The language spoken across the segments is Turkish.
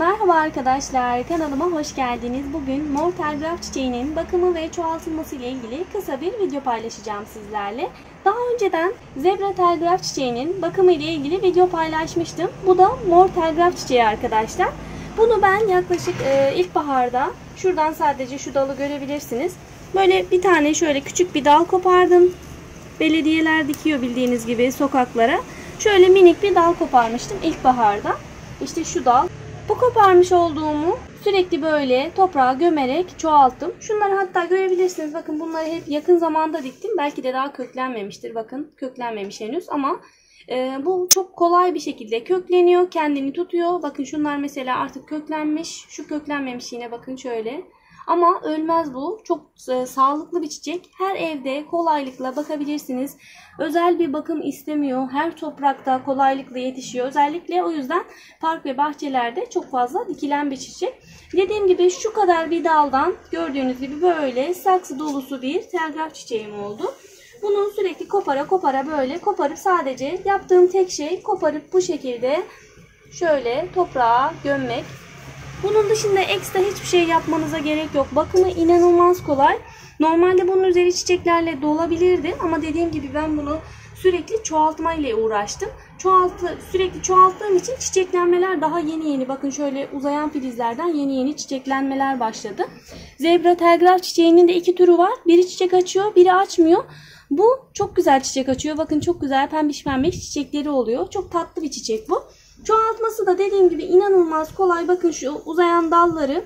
Merhaba arkadaşlar, kanalıma hoş geldiniz. Bugün mor telgraf çiçeğinin bakımı ve çoğaltılması ile ilgili kısa bir video paylaşacağım sizlerle. Daha önceden zebra telgraf çiçeğinin bakımı ile ilgili video paylaşmıştım. Bu da mor telgraf çiçeği arkadaşlar. Bunu ben yaklaşık ilkbaharda, şuradan sadece şu dalı görebilirsiniz. Böyle bir tane şöyle küçük bir dal kopardım. Belediyeler dikiyor bildiğiniz gibi sokaklara. Şöyle minik bir dal koparmıştım ilkbaharda. İşte şu dal. Bu koparmış olduğumu sürekli böyle toprağa gömerek çoğalttım. Şunları hatta görebilirsiniz. Bakın bunları hep yakın zamanda diktim. Belki de daha köklenmemiştir. Bakın köklenmemiş henüz ama bu çok kolay bir şekilde kökleniyor. Kendini tutuyor. Bakın şunlar mesela artık köklenmiş. Şu köklenmemiş yine bakın şöyle. Ama ölmez bu. Çok sağlıklı bir çiçek. Her evde kolaylıkla bakabilirsiniz. Özel bir bakım istemiyor. Her toprakta kolaylıkla yetişiyor. Özellikle o yüzden park ve bahçelerde çok fazla dikilen bir çiçek. Dediğim gibi şu kadar bir daldan gördüğünüz gibi böyle saksı dolusu bir telgraf çiçeğim oldu. Bunu sürekli kopara böyle koparıp sadece yaptığım tek şey koparıp bu şekilde şöyle toprağa gömmek. Bunun dışında ekstra hiçbir şey yapmanıza gerek yok. Bakımı inanılmaz kolay. Normalde bunun üzeri çiçeklerle dolabilirdi ama dediğim gibi ben bunu sürekli çoğaltma ile uğraştım. Sürekli çoğalttığım için çiçeklenmeler daha yeni. Bakın şöyle uzayan filizlerden yeni çiçeklenmeler başladı. Zebra telgraf çiçeğinin de iki türü var. Biri çiçek açıyor, biri açmıyor. Bu çok güzel çiçek açıyor. Bakın çok güzel pembiş çiçekleri oluyor. Çok tatlı bir çiçek bu. Çoğaltması da dediğim gibi inanılmaz kolay. Bakın şu uzayan dalları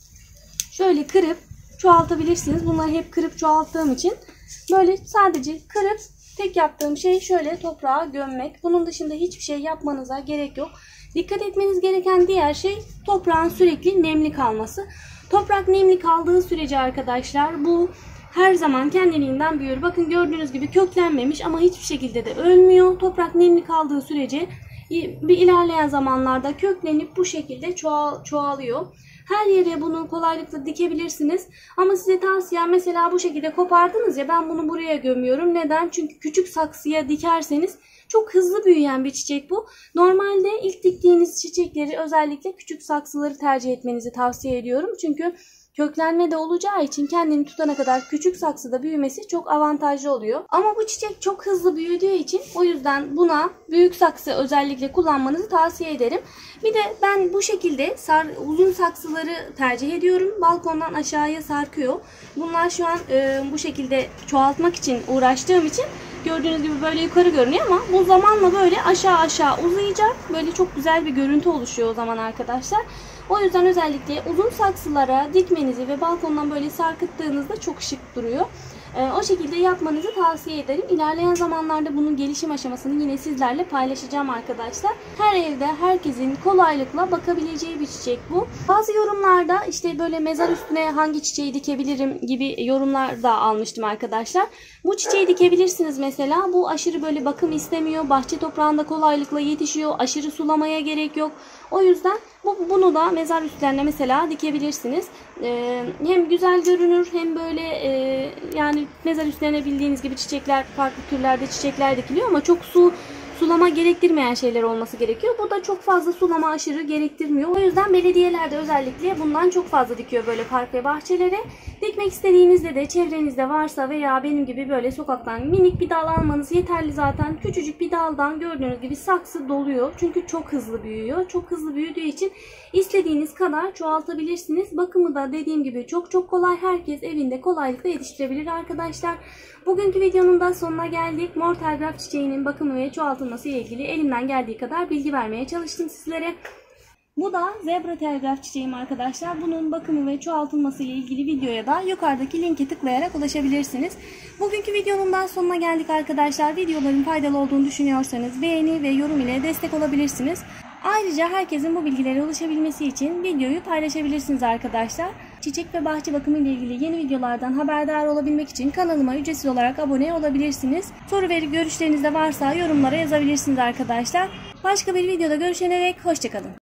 şöyle kırıp çoğaltabilirsiniz. Bunları hep kırıp çoğalttığım için böyle sadece kırıp tek yaptığım şey şöyle toprağa gömmek. Bunun dışında hiçbir şey yapmanıza gerek yok. Dikkat etmeniz gereken diğer şey toprağın sürekli nemli kalması. Toprak nemli kaldığı sürece arkadaşlar bu her zaman kendiliğinden büyür. Bakın gördüğünüz gibi köklenmemiş ama hiçbir şekilde de ölmüyor. Toprak nemli kaldığı sürece bir ilerleyen zamanlarda köklenip bu şekilde çoğalıyor. Her yere bunu kolaylıkla dikebilirsiniz. Ama size tavsiyem mesela bu şekilde kopardınız ya ben bunu buraya gömüyorum. Neden? Çünkü küçük saksıya dikerseniz çok hızlı büyüyen bir çiçek bu. Normalde ilk diktiğiniz çiçekleri özellikle küçük saksıları tercih etmenizi tavsiye ediyorum. Çünkü köklenme de olacağı için kendini tutana kadar küçük saksıda büyümesi çok avantajlı oluyor. Ama bu çiçek çok hızlı büyüdüğü için o yüzden buna büyük saksı özellikle kullanmanızı tavsiye ederim. Bir de ben bu şekilde uzun saksıları tercih ediyorum. Balkondan aşağıya sarkıyor. Bunlar şu an bu şekilde çoğaltmak için uğraştığım için gördüğünüz gibi böyle yukarı görünüyor ama bu zamanla böyle aşağı uzayacak. Böyle çok güzel bir görüntü oluşuyor o zaman arkadaşlar. O yüzden özellikle uzun saksılara dikmenizi ve balkondan böyle sarkıttığınızda çok şık duruyor. O şekilde yapmanızı tavsiye ederim. İlerleyen zamanlarda bunun gelişim aşamasını yine sizlerle paylaşacağım arkadaşlar. Her evde herkesin kolaylıkla bakabileceği bir çiçek bu. Bazı yorumlarda işte böyle mezar üstüne hangi çiçeği dikebilirim gibi yorumlar da almıştım arkadaşlar. Bu çiçeği dikebilirsiniz mesela. Bu aşırı böyle bakım istemiyor. Bahçe toprağında kolaylıkla yetişiyor. Aşırı sulamaya gerek yok. O yüzden bunu da mezar üstlerine mesela dikebilirsiniz. Hem güzel görünür hem böyle yani mezar üstlerine bildiğiniz gibi çiçekler, farklı türlerde çiçekler dikiliyor ama çok sulama gerektirmeyen şeyler olması gerekiyor. Bu da çok fazla sulama aşırı gerektirmiyor. O yüzden belediyelerde özellikle bundan çok fazla dikiyor böyle park ve bahçelere. Dikmek istediğinizde de çevrenizde varsa veya benim gibi böyle sokaktan minik bir dal almanız yeterli zaten. Küçücük bir daldan gördüğünüz gibi saksı doluyor. Çünkü çok hızlı büyüyor. Çok hızlı büyüdüğü için istediğiniz kadar çoğaltabilirsiniz. Bakımı da dediğim gibi çok kolay. Herkes evinde kolaylıkla yetiştirebilir arkadaşlar. Bugünkü videonun da sonuna geldik. Mor telgraf çiçeğinin bakımı ve çoğaltılması ile ilgili elimden geldiği kadar bilgi vermeye çalıştım sizlere. Bu da zebra telgraf çiçeğim arkadaşlar. Bunun bakımı ve çoğaltılması ile ilgili videoya da yukarıdaki linke tıklayarak ulaşabilirsiniz. Bugünkü videonun da sonuna geldik arkadaşlar. Videoların faydalı olduğunu düşünüyorsanız beğeni ve yorum ile destek olabilirsiniz. Ayrıca herkesin bu bilgilere ulaşabilmesi için videoyu paylaşabilirsiniz arkadaşlar. Çiçek ve bahçe bakımı ile ilgili yeni videolardan haberdar olabilmek için kanalıma ücretsiz olarak abone olabilirsiniz. Soru ve görüşleriniz de varsa yorumlara yazabilirsiniz arkadaşlar. Başka bir videoda görüşene dek hoşça kalın.